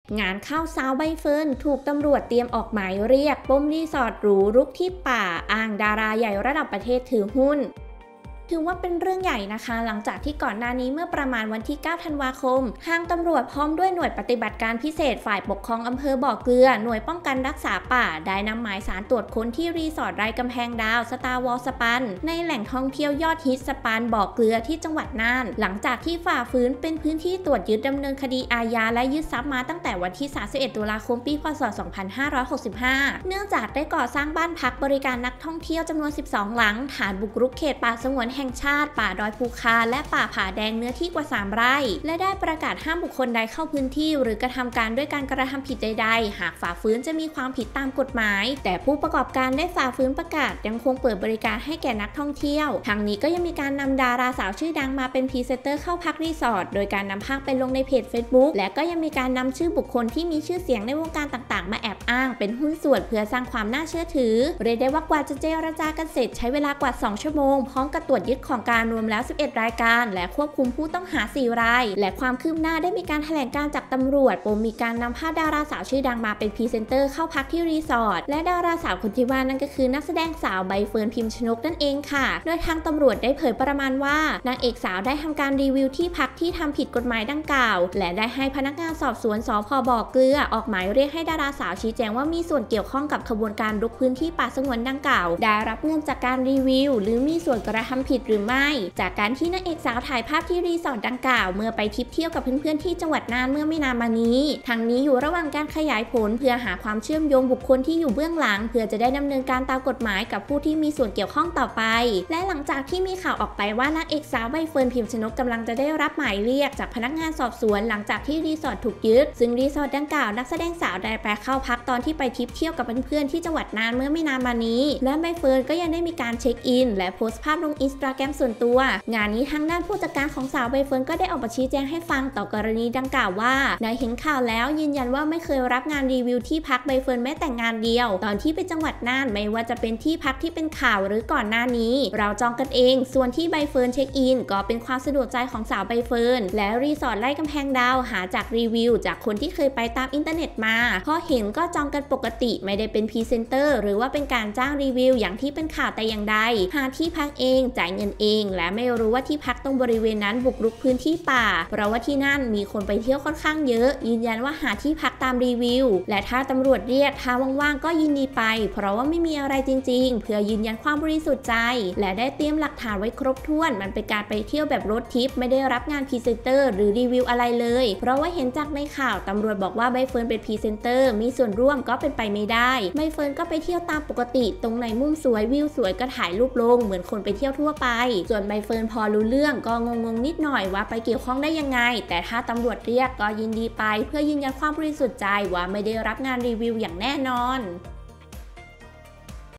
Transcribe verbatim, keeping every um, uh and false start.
งานเข้าสาวใบเฟิร์นถูกตำรวจเตรียมออกหมายเรียกปมรีสอร์ทหรูรุกที่ป่าอ้างดาราใหญ่ระดับประเทศถือหุ้นถือว่าเป็นเรื่องใหญ่นะคะหลังจากที่ก่อนหน้านี้เมื่อประมาณวันที่เก้าธันวาคมทางตำรวจพร้อมด้วยหน่วยปฏิบัติการพิเศษฝ่ายปกครองอำเภอบ่อเกลือหน่วยป้องกันรักษาป่าได้นำหมายสารตรวจค้นที่รีสอร์ทไร่กำแพงดาวสตาร์วอลสปันในแหล่งท่องเที่ยวยอดฮิตสปันบ่อเกลือที่จังหวัดน่านหลังจากที่ฝ่าฝืนเป็นพื้นที่ตรวจยึดดำเนินคดีอาญาและยึดทรัพย์มาตั้งแต่วันที่สามสิบเอ็ดตุลาคมปีพ.ศ. สองพันห้าร้อยหกสิบห้าเนื่องจากได้ก่อสร้างบ้านพักบริการนักท่องเที่ยวจำนวนสิบสองหลังฐานบุกรุกเขตป่าสงวนแห่งชาติป่าดอยภูคาและป่าผาแดงเนื้อที่กว่าสามไร่และได้ประกาศห้ามบุคคลใดเข้าพื้นที่หรือกระทำการด้วยการกระทำผิดใดๆหากฝ่าฝืนจะมีความผิดตามกฎหมายแต่ผู้ประกอบการได้ฝ่าฝืนประกาศยังคงเปิดบริการให้แก่นักท่องเที่ยวทางนี้ก็ยังมีการนำดาราสาวชื่อดังมาเป็นพรีเซนเตอร์เข้าพักรีสอร์ทโดยการนำภาพไปลงในเพจ Facebook และก็ยังมีการนำชื่อบุคคลที่มีชื่อเสียงในวงการต่างๆมาแอบอ้างเป็นหุ้นส่วนเพื่อสร้างความน่าเชื่อถือเรียกได้ว่ากว่าจะเจรจากันเสร็จใช้เวลากว่าสองชั่วโมงพร้อมกับตรวจยึดของกลางรวมแล้วสิบเอ็ดรายการและควบคุมผู้ต้องหาสี่รายและความคืบหน้าได้มีการแถลงการจากตำรวจปมมีการนำภาพดาราสาวชื่อดังมาเป็นพรีเซนเตอร์เข้าพักที่รีสอร์ทและดาราสาวคนที่ว่านั่นก็คือนักแสดงสาวใบเฟิร์นพิมชนกนั่นเองค่ะโดยทางตำรวจได้เผยประมาณว่านางเอกสาวได้ทำการรีวิวที่พักที่ทำผิดกฎหมายดังกล่าวและได้ให้พนักงานสอบสวนสภ.บ่อเกลือออกหมายเรียกให้ดาราสาวชี้แจงว่ามีส่วนเกี่ยวข้องกับขบวนการรุกพื้นที่ป่าสงวนดังกล่าวได้รับเงินจากการรีวิวหรือมีส่วนกระทำผิดหรือไม่จากการที่นางเอกสาวถ่ายภาพที่รีสอร์ทดังกล่าวเมื่อไปทริปเที่ยวกับเพื่อนๆที่จังหวัดน่านเมื่อไม่นานมานี้ทางนี้อยู่ระหว่างการขยายผลเพื่อหาความเชื่อมโยงบุคคลที่อยู่เบื้องหลังเพื่อจะได้ดำเนินการตามกฎหมายกับผู้ที่มีส่วนเกี่ยวข้องต่อไปและหลังจากที่มีข่าวออกไปว่านางเอกสาวใบเฟิร์นพิมชนกกำลังจะได้รับหมายเรียกจากพนักงานสอบสวนหลังจากที่รีสอร์ทถูกยึดซึ่งรีสอร์ทดังกล่าวนักแสดงสาวได้ไปเข้าพักตอนที่ไปทริปเที่ยวกับเพื่อนๆที่จังหวัดน่านเมื่อไม่นานมานี้และใบเฟิร์นก็ยังได้มีการเช็คอินและโพสต์ภาพลงอินสตาแกรมส่วนตัวงานนี้ทางด้านผู้จัดการของสาวใบเฟิร์นก็ได้ออกมาชี้แจงให้ฟังต่อกรณีดังกล่าวว่าได้เห็นข่าวแล้วยืนยันว่าไม่เคยรับงานรีวิวที่พักใบเฟิร์นแม้แต่งานเดียวตอนที่ไปจังหวัดน่านไม่ว่าจะเป็นที่พักที่เป็นข่าวหรือก่อนหน้านี้เราจองกันเองส่วนที่ใบเฟิร์นเช็คอินก็เป็นความสะดวกใจของสาวใบเฟิร์นและรีสอร์ทไร่กำแพงดาวหาจากรีวิวจากคนที่เคยไปตามอินเทอร์เน็ตมาพอเห็นก็จองกันปกติไม่ได้เป็นพรีเซนเตอร์หรือว่าเป็นการจ้างรีวิวอย่างที่เป็นข่าวแต่อย่างใดหาที่พักเองจ่ายเงินเองและไม่รู้ว่าที่พักตรงบริเวณนั้นบุกรุกพื้นที่ป่าเพราะว่าที่นั่นมีคนไปเที่ยวค่อนข้างเยอะยืนยันว่าหาที่พักตามรีวิวและถ้าตำรวจเรียกถ้าว่างๆก็ยินดีไปเพราะว่าไม่มีอะไรจริงๆเพื่อยืนยันความบริสุทธิ์ใจและได้เตรียมหลักฐานไว้ครบถ้วนมันเป็นการไปเที่ยวแบบรถทริปไม่ได้รับงานพรีเซนเตอร์หรือรีวิวอะไรเลยเพราะว่าเห็นจากในข่าวตำรวจบอกว่าใบเฟิร์นเป็นพรีเซนเตอร์มีส่วนร่วมก็เป็นไปไม่ได้ใบเฟิร์นก็ไปเที่ยวตามปกติตรงไหนมุมสวยวิวสวยก็ถ่ายรูปลงเหมือนคนไปเที่ยวทั่วไปส่วนใบเฟิร์นพอรู้เรื่องก็งงๆนิดหน่อยว่าไปเกี่ยวข้องได้ยังไงแต่ถ้าตำรวจเรียกก็ยินดีไปเพื่อยืนยันความบริสุทธิ์ใจว่าไม่ได้รับงานรีวิวอย่างแน่นอน